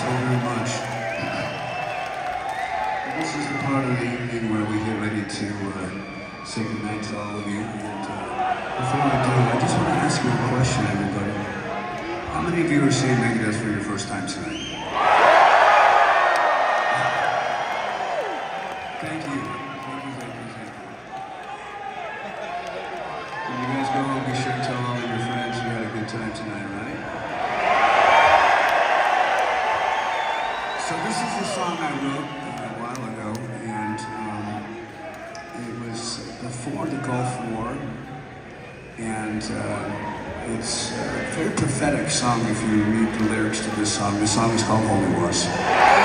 so very much. This is the part of the evening where we get ready to say goodnight to all of you. And before I do, I just want to ask you a question, everybody. How many of you are seeing Megadeth for your first time tonight? Thank you. Thank you. When you guys go home, be sure to tell all of your friends you had a good time tonight, right? So this is the song I wrote a while ago, and it was before the Gulf War, and it's a very prophetic song if you read the lyrics to this song. This song is called Holy Wars.